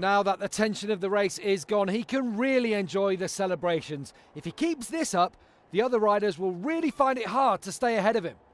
now that the tension of the race is gone, he can really enjoy the celebrations. If he keeps this up, the other riders will really find it hard to stay ahead of him.